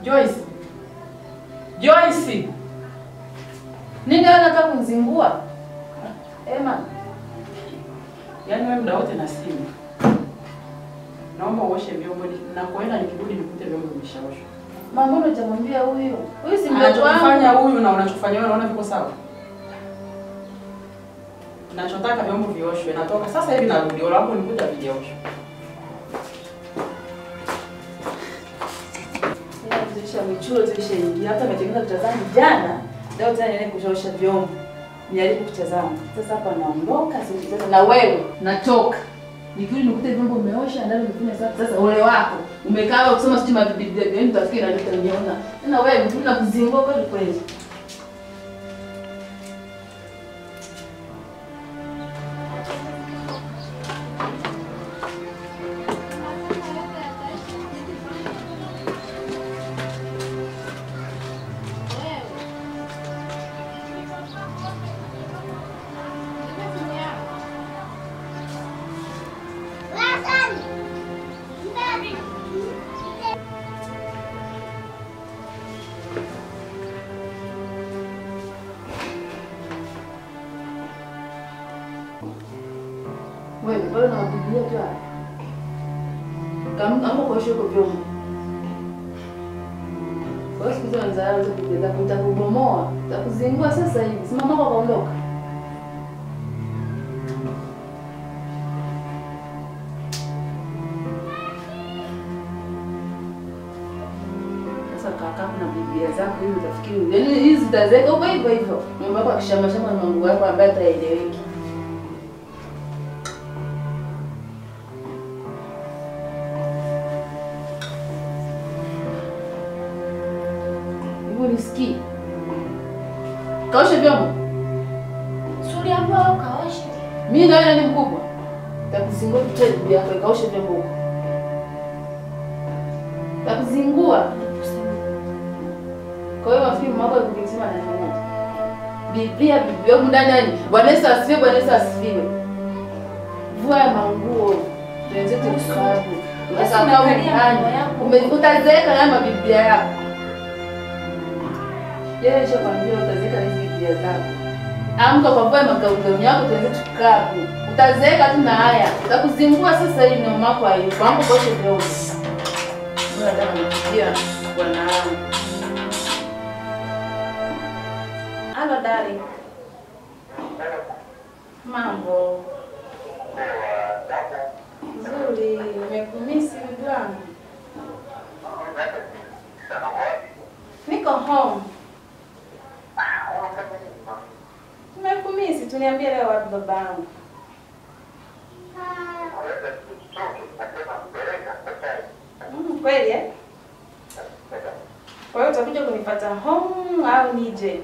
Joyce. Joyce. Nini anataka kunizingua? Emma. Yaani wewe muda wote na simu. Naomba uoshe vyombo na kuenda nikirudi nikute vyombo vimeshaoshwa. Mama unajamwambia huyu. Huyu si mdogo wangu. Unachofanya huyu na unachofanya wewe unaona viko sawa? Nachotaka vyombo vioshwe. Natoka sasa hivi narudi. Wala hapo nikuta vijaoshwa. Tulisha michuo tulishaingia. Hata nimetengeneza kucha zangu jana. Leo tena niende kuosha vyombo. Nijaribu kucha zangu. Sasa hapa naondoka sasa na wewe natoka. Nikirudi nikute vyombo umeosha ndani umefanya safi. Sasa ole wako. Umekaa kusoma stima ya Biblia gani utafikiri na nitaniona. Tena wewe mtu nakuzingua kweli kweli. Wewe bado na Biblia tu hapa. Kama kwa shoko vyombo. Kwa siku hizo nzaanza Biblia nitakubomoa, nitakuzingua sasa hivi. Si mama kaondoka. Sasa kaka na Biblia zako hivi utafikiri. Yaani hizi zitazeka huko hivyo hivyo. Mambo yako akishamba shamba na Mungu wako ambaye ataeleweki. Unisikii? Kaoshe vyombo. Suri ambao kaoshe. Mimi na wewe ni mkubwa. Takuzingua kitu yako kaoshe vyombo huko. Takuzingua. Kwa hiyo wafikiri mama yako akisema na nini? Biblia huko ndani. Bwana Yesu asifiwe, Bwana Yesu asifiwe. Vua manguo. Tuanze kusabu. Unasakaa ndani. Utazeeka kama Biblia yako. Yeye sio kwambia utazeeka hizi Biblia zako. Amka kwa kwa magauni yako tuanze tukaa. Utazeeka tu na haya. Utakuzingua sasa hivi na mama yako hayupo. Amka kwa hiyo vyombo. Bwana nataka nipigia bwana wangu. Hello darling. Mambo. Nzuri, nimekumisi bibi wangu. Niko home. Nimekumisi, tuniambie leo wapi babangu. Kweli eh? Kwa hiyo utakuja kunipata home au nije?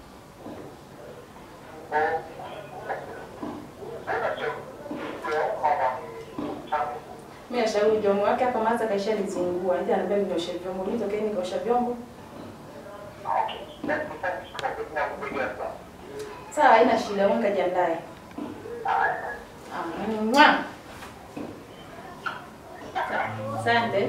Mimi nashauri jomo wake hapa maza kaisha nizingua. Ndio anambia nioshe vyombo. Mimi tokeni nikaosha vyombo. Sawa, haina shida, wewe kajiandae. Mwa. Asante.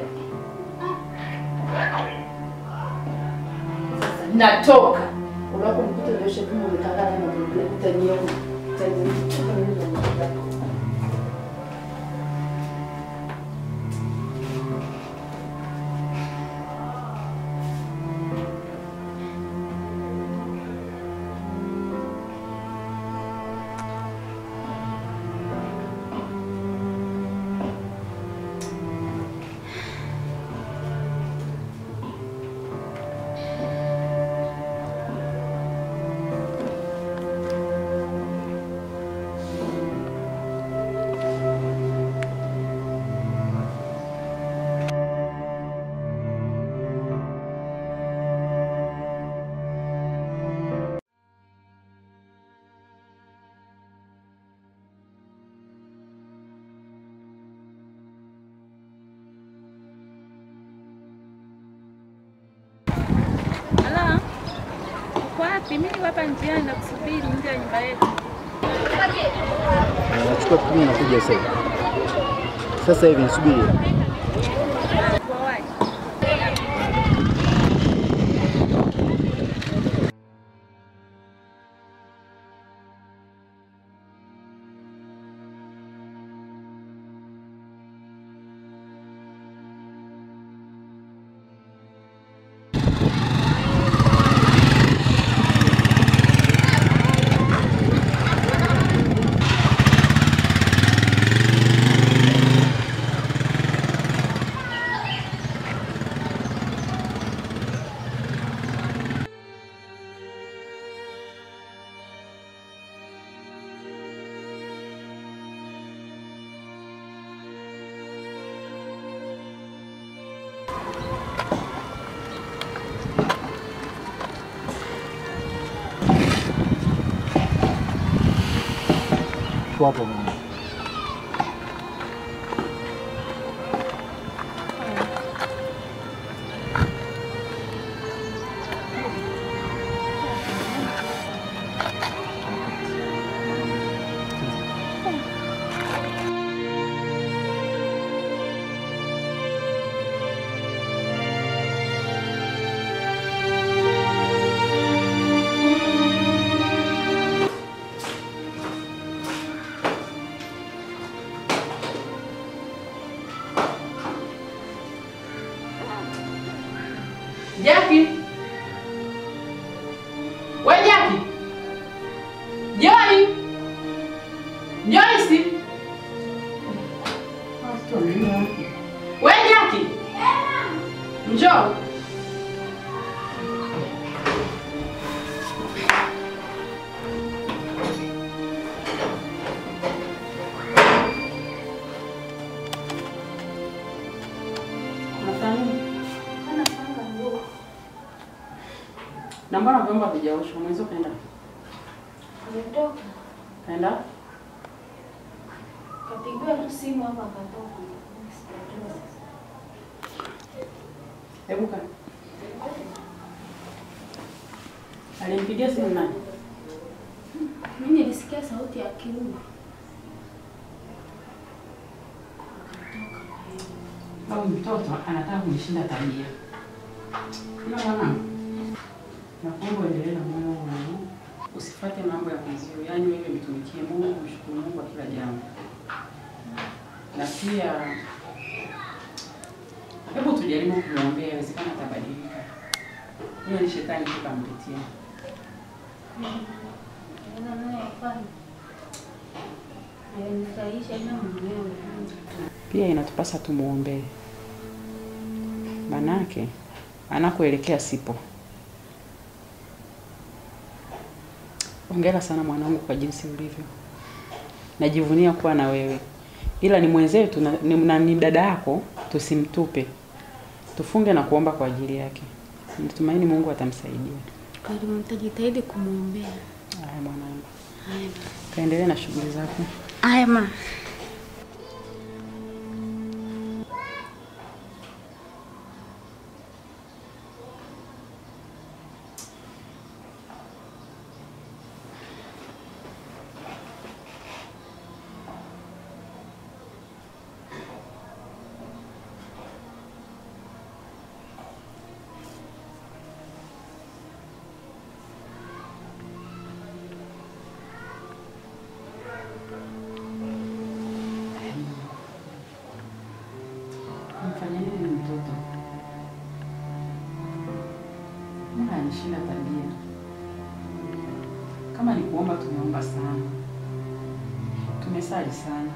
Natoka. Unapokuta ndio vyombo umetangana na Biblia utaniona. Mimi hapa njiani na kusubiri nje ya nyumba yetu. Nachukua pikipiki na kuja sasa. Sasa hivi nisubiri. yuko hapo mama. Jackie. Wewe Jackie. Joy. Joyce. Wewe Jackie. Njoo. Na mbona vyombo havijaoshwa? Mwanzo kaenda. Ametoka. Kaenda? Kapigiwa tu simu hapa akatoka. Sijajua sasa. Hebu kaa. Alimpigia simu nani? Mimi nilisikia sauti ya kiume. Au mtoto anataka kunishinda tabia. Ila mwanangu, nakuomba endelee na moyo wangu. Usifuate mambo ya kuzio. Yaani wewe mtumikie Mungu, mshukuru Mungu kwa kila jambo. Na pia hebu tujaribu kumwombea, inawezekana atabadilika. Hiyo ni shetani tukampitia. Pia inatupasa tumuombee. Manake anakoelekea sipo. Hongera sana mwanangu kwa jinsi ulivyo. Najivunia kuwa na wewe. Ila ni mwenzetu na ni dada yako, tusimtupe. Tufunge na kuomba kwa ajili yake. Natumaini Mungu atamsaidia. Kwa hiyo mtajitahidi kumuombea. Haya mwanangu. Haya. Kaendelee na shughuli zako. Haya ma. Mfanya nini mtoto? Mungu anishinda tabia. Kama ni kuomba tumeomba sana. Tumesali sana.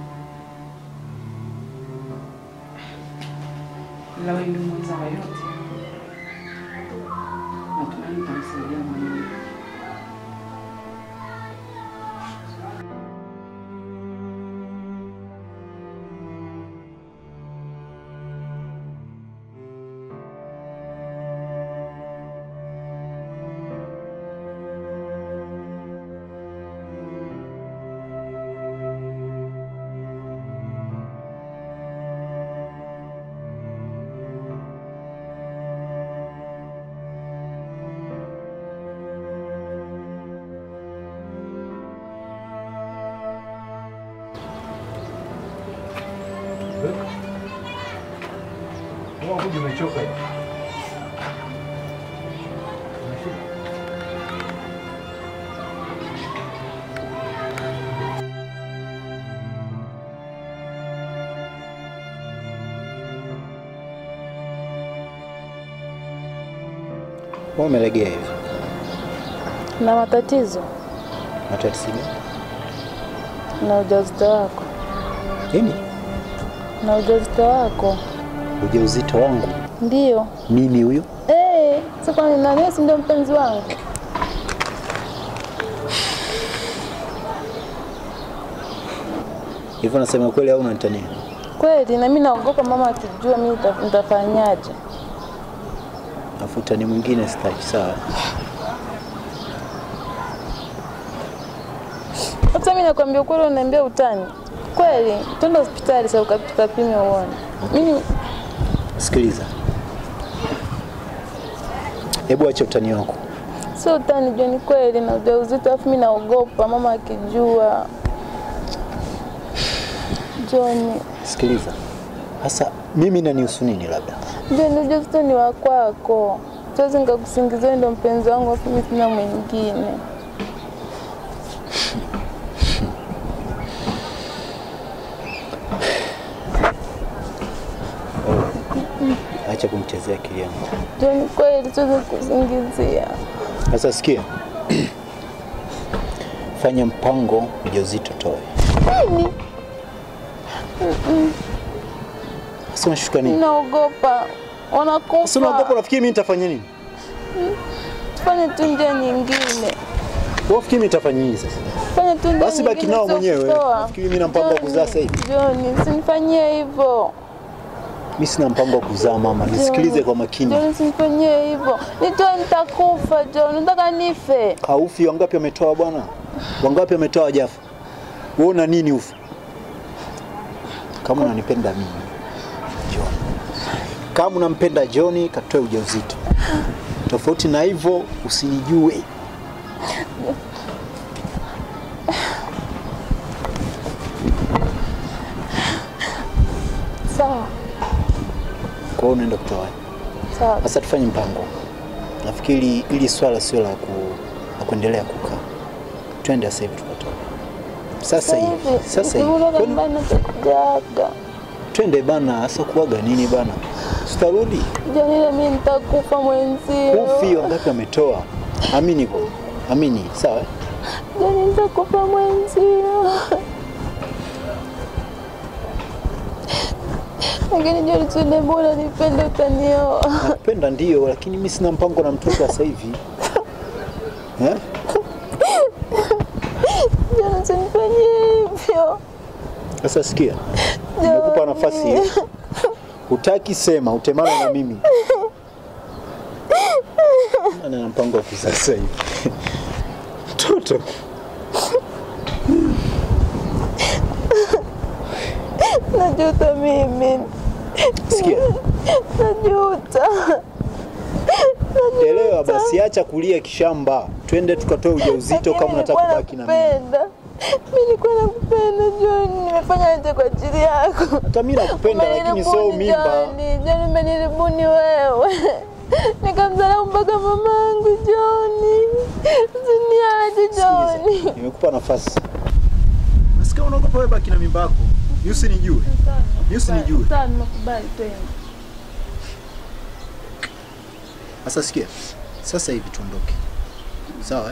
Ila wewe ndio mweza wa yote. Natumaini utamsaidia mwanangu. Mbona umechoka hivi? Mbona umelegea hivi? Na matatizo Matatizo gani? na ujauzito wako. Nini? Na ujauzito wako. Ujauzito wangu? Ndio. Mimi huyo? Sasa kwa nini nani si ndio mpenzi wangu? Hivyo nasema kweli au unanitania? Kweli, na mimi naogopa mama akijua mimi nitafanyaje. Afuta ni mwingine sitaki, sawa? Hata mimi nakwambia kweli unaniambia utani. Kweli, twende hospitali sasa ukapime uone. Mimi Sikiliza. Hebu acha utani wako. sio utani John, kweli na ujauzito afu mimi naogopa mama akijua. John, Sikiliza. Sasa mimi nanihusu nini labda? John, ujauzito ni wa kwako. Siwezi nikakusingizia ndio mpenzi wangu afu mimi sina mwingine. Acha kumchezea akili yangu. John, kweli siwezi kusingizia. Sasa sikia. Fanya mpango ujauzito toe. Nini? Sasa unashuka nini? Naogopa. Wanakufa. Sasa unaogopa, unafikiri mimi nitafanya nini? Tufanye tu njia nyingine. Wewe unafikiri mimi nitafanya nini sasa? Fanya tu njia Basi baki nao mwenyewe. Nafikiri mimi na mpango wa kuzaa sasa hivi. John, usinifanyie hivyo. Mimi sina mpango wa kuzaa mama. Nisikilize kwa makini. John, usinifanyie hivyo. Nitoe nitakufa John, nataka nife. Haufi, wangapi wametoa bwana? Wangapi wametoa wajafa? Wewe una nini ufu? Kama unanipenda mimi, John. Kama unampenda John, katoe ujauzito. Tofauti na hivyo usinijue. Sawa. Kwa hiyo unaenda kutoa. Sawa. Sasa tufanye mpango. Nafikiri ili swala sio la kuendelea kukaa. Twende sasa hivi tukatoa. Sasa hivi. Sasa hivi. Twende bana, sasa kuaga nini bana? Sitarudi. John, ile mimi nitakufa mwenzio. Ufi wangapi wametoa? Amini kwa. Amini, sawa? John, nitakufa mwenzio. Lakini John, tuende mbona nipende utanioa. Nakupenda ndio, lakini mimi sina mpango na mtoto sasa hivi. Eh? John, usinifanyie hivyo. Sasa sikia. Nimekupa nafasi hiyo. Hutaki sema, utemana na mimi. Ana mpango wa kuzaa sasa hivi. Mtoto. Najuta mimi. Sikia. Najuta. Elewa basi, acha kulia kishamba. Twende tukatoe ujauzito kama unataka kubaki na mimi. Mimi nilikuwa nakupenda John, nimefanya yote kwa ajili yako. Hata mimi nakupenda lakini sio mimba. John, umeniribuni wewe. Nikamdharau mpaka mamangu John. Usiniache John. Nimekupa nafasi. Nasikia unaogopa wewe baki na mimba yako. Usinijue. Usinijue. Sawa, nimekubali twende. Sasa sikia. Sasa hivi tuondoke. Sawa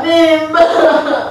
mimba.